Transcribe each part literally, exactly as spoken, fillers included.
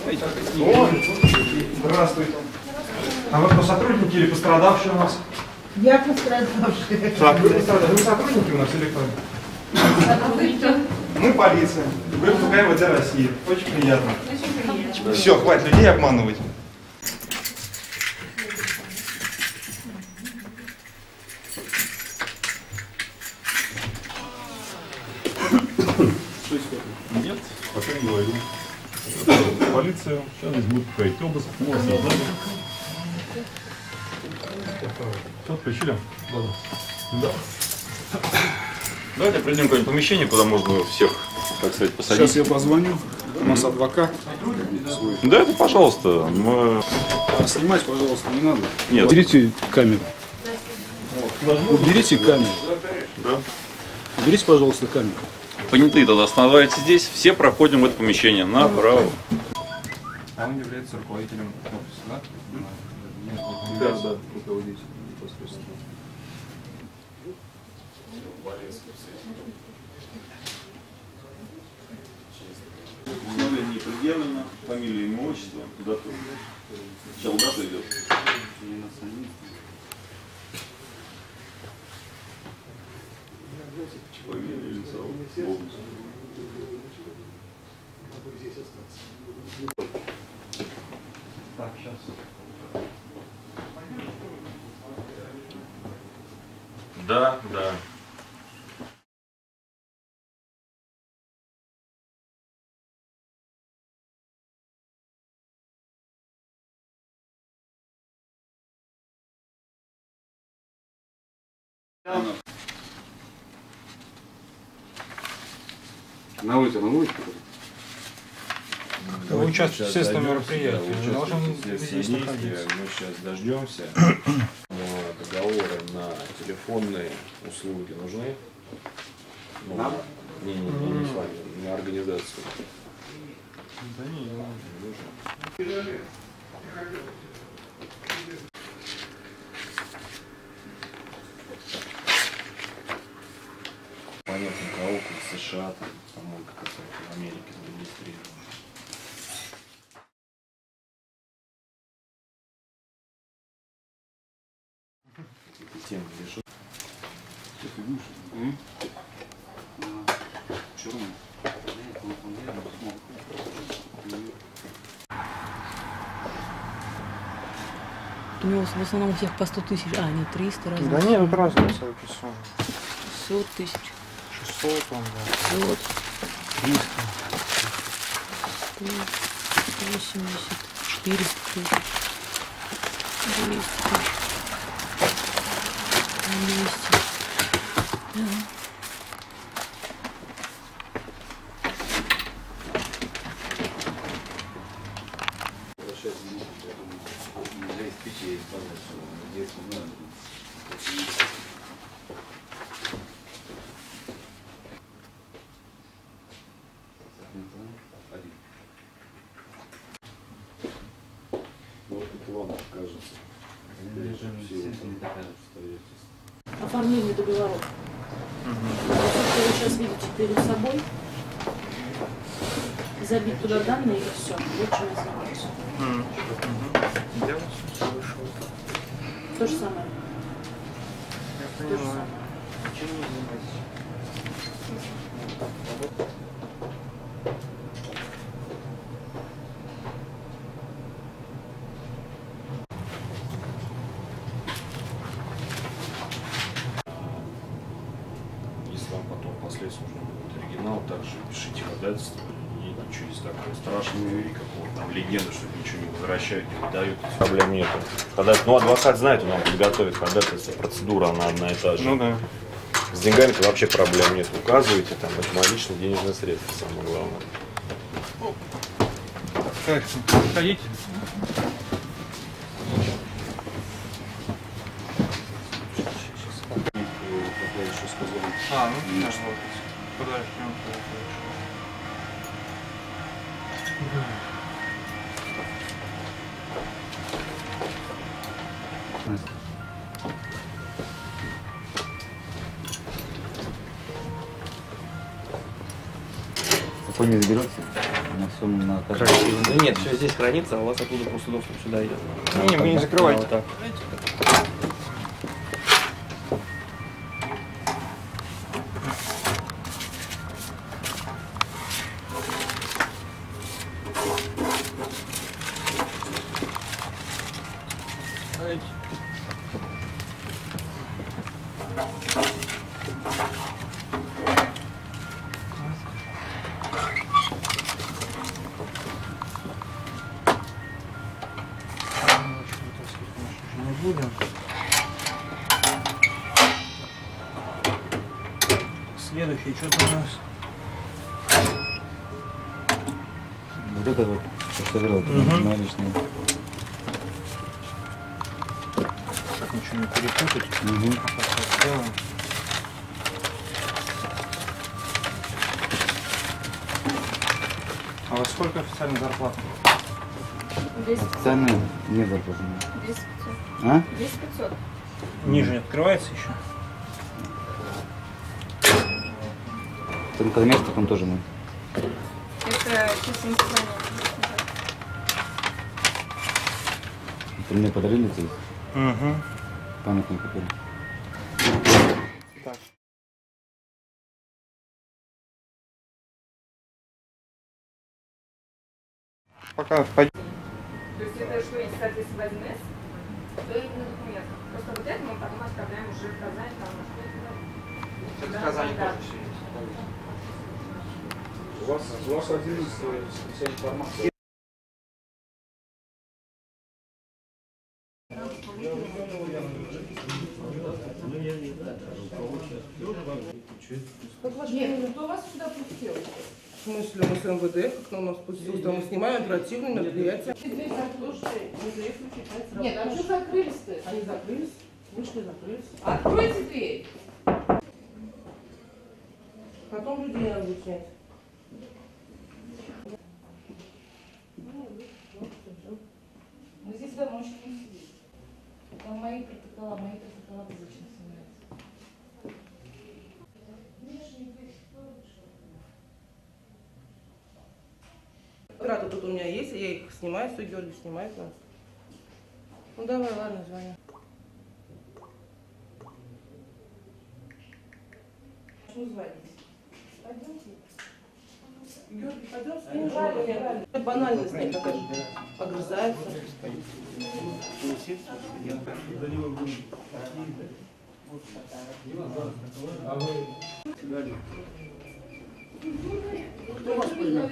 О, здравствуйте. А вы кто, сотрудники или пострадавшие у нас? Я пострадавший. Так, вы пострадавшие. Вы сотрудники у нас или кто? А вы кто? Мы полиция. Вы ФК МВД России. Очень приятно. Очень приятно. Все, хватит людей обманывать. Нет, пока не говорю. Полиция, сейчас здесь будет проходить обыск, мы вас создали. Что, включили? Да. Давайте придем в какое-нибудь помещение, куда можно всех, так сказать, посадить. Сейчас я позвоню. У нас адвокат. Да, это пожалуйста. Мы... А снимать, пожалуйста, не надо. Нет. Уберите камеру. Уберите камеру. Да. Уберите, пожалуйста, камеру. Понятые тогда оставайтесь здесь, все проходим в это помещение направо. А он является руководителем офиса, да? Да, да, руководитель непосредственно. Установление не предъявлено, фамилия, имя, отчество, дата. Сначала дата идет. Фамилия, лицо, область. Так, сейчас. Да, да. На улице, на улице? Вы участвуете в следственном мероприятии. Вы должны здесь здесь находиться. Мы сейчас дождемся. Договоры на телефонные услуги нужны? Ну, Нам? Не, не, не, не с вами, на организацию. Да не, не нужно. Понятно, кого как США, там, помойка какая-то в Америке зарегистрирована. Какие-то темы решат. Что ты будешь? Черный. У него в основном у всех по сто тысяч, а, нет, триста разных. Да нет, тут разница написана. шестьсот тысяч. шестьсот, он, да. шестьсот. триста. восемьдесят. четыреста тысяч. двести тысяч. двести. Да. Может, это вам кажется. Оформление договоров. Что вы сейчас видите перед собой, забить туда данные и все. Вот чем я занимаюсь. То же самое. Я То же понимаю. самое. Чем вы занимаетесь? Если вам потом впоследствии нужно будет оригинал, также пишите ходатайство. И ничего здесь такого страшного и какого-то там легенды, что ничего не возвращают, не выдают. Проблем нет. Ну, адвокат знает, он нам подготовит ходатайство, процедура, она одна и та же. Ну да. С деньгами-то вообще проблем нет. Указываете, там, это мои личные денежные средства, самое главное. Как? Ходите? А, ну, да, вот. Подожди, Какой не заберется? На всем на Красиво. Да нет, все здесь хранится, а у вас оттуда просто доступ сюда идет. Не, вы не закрывайте. Вот так. Будем. Следующий, что-то у нас. Вот это вот, что говорил, Угу. наличные. Ничего не перепутать. Угу. Сейчас сделаем. А у вас сколько официальной зарплаты? Официально не зарплатные. десять пятьсот. А? десять пятьсот. Ниже не открывается еще? Там коммерческий, там тоже мы. Это чисто национальное. Это мне подарили здесь. Угу. Памятник купили. Так. Пока пойдем. То есть это что, если соответственно в АЗНС, то это на документах. Просто вот это мы потом отправляем уже в Казань, там на что это. В Казани Да. тоже все есть. У вас, у вас один вся информация. Нет, кто вас сюда пустил? В смысле, мы с МВД, как нам нас пустил, там мы снимаем оперативные мероприятия. Нет, а что закрылись-то? Они закрылись, вышли, закрылись. Откройте дверь. Потом людей надо снять. Мы здесь до ночи не сидим. Там мои протокола, мои протокола обычно снимаются. Рада тут у меня есть, я их снимаю, все, Георгий снимает нас. Ну давай, ладно, звони. Почему звонить? Пойдемте. Георгий, пойдем, скинем. Банальность такая, огрызается. Кто вас понимает?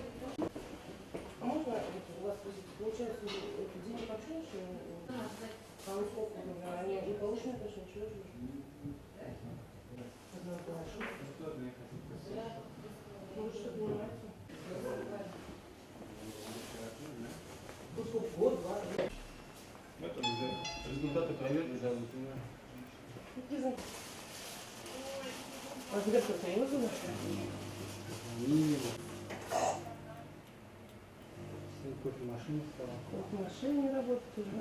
А можно у вас получается деньги большие, что а вы сколько они не получены, конечно, ничего же. Ну что понимаете? Ну сколько, год, два, год. Это уже результаты проверки, да, например. А тебя кто-то не вызвал? Кофемашина стала. Кофемашина не работает, уже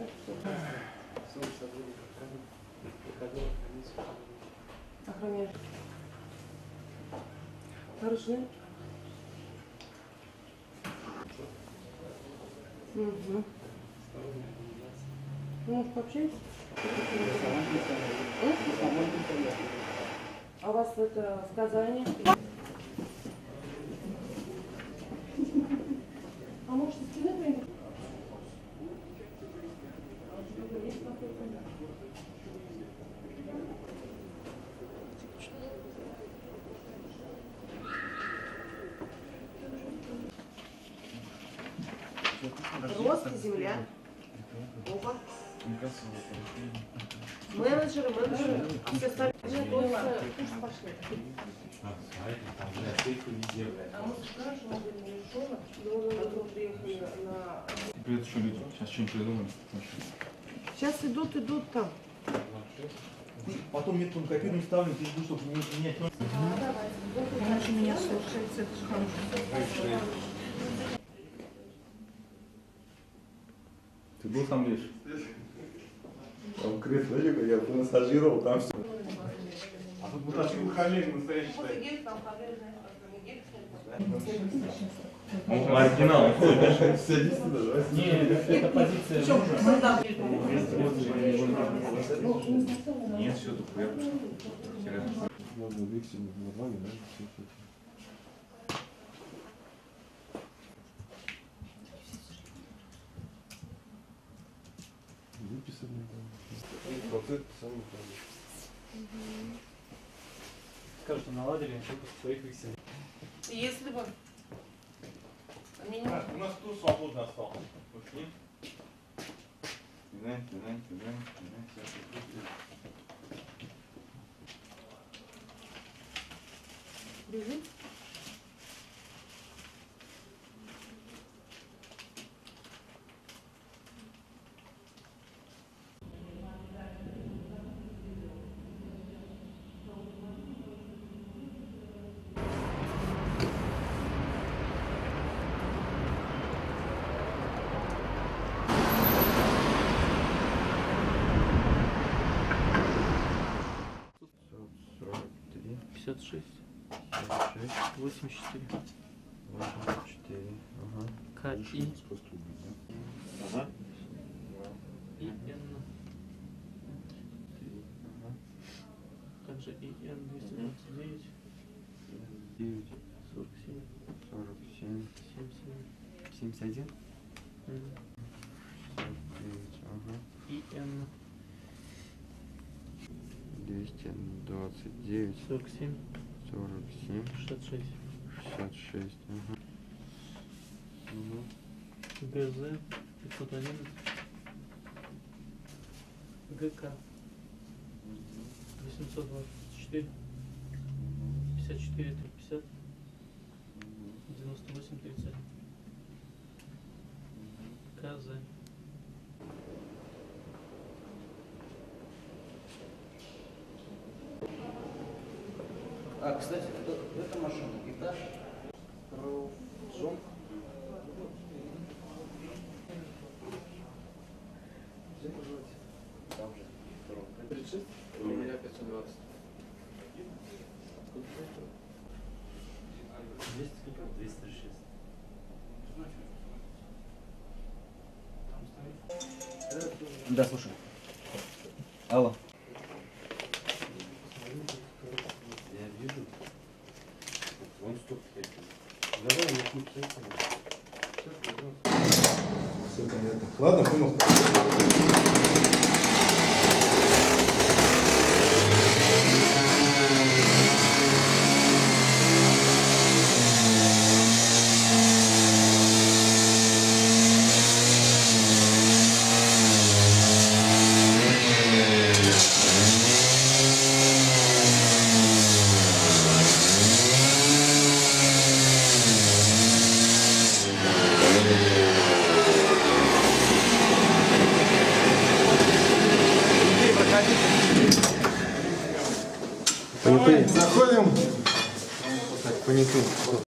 охраняешь. Хорошо. Угу. Ну, может, пообщаемся? А у вас это в Казани? А может, из стены прийти? Рост, земля. Оба. Менеджеры, менеджеры. А все остальные пошли. А мы скажем, что мы не решено, потом приехали на... Привет, еще люди. Сейчас что-нибудь придумаем. Сейчас идут, идут там. Потом метку копирую ставлю, ты жду, чтобы не менять. Она же меня слушается, это же хорошо. Ты был там лишь? Там кресло, я пассажировал, там все. А тут Муташкин Хамель, настоящий. Вот и гель там, Хамель, знаешь, как не гель, снять. Ну, оригинал. Садись туда, давай. Нет, это позиция. Ну да, гель. Нет, все, тут я Надо вексель над вами, да? Все, все. Выписали, да. И процент самый главный. Скажут, что наладили выпуск своих векселей. Если бы... Они не... У нас кто свободно остался? Ушли? Кидай, кидай, кидай, кидай. Бежит? пятьдесят шесть, восемьдесят четыре. восемьдесят четыре. Ага. К И Просто убить, да? Ага. И Н. Ага. Также И Н двести двадцать девять, девять. сорок семь, Сорок семь. семьдесят семь. Семьдесят один. М. девять. Ага. И Н Двести двадцать девять. сорок семь, Сорок семь. шестьдесят шесть. Шестьдесят шесть. Ага. Угу. Г З пятьсот одиннадцать. Г К восемьсот двадцать четыре, пятьдесят четыре, пятьдесят, девяносто восемь, тридцать. К З. А, кстати, эта машина, этаж. Жом. Там же. тридцать шесть? У меня пятьсот двадцать. двести сколько? двести шесть. Да, слушай. Алло. Я вижу. Он стоп стоит. Давай, я тут все понятно. Ладно, понял. Понятые. Заходим. Так, понятые.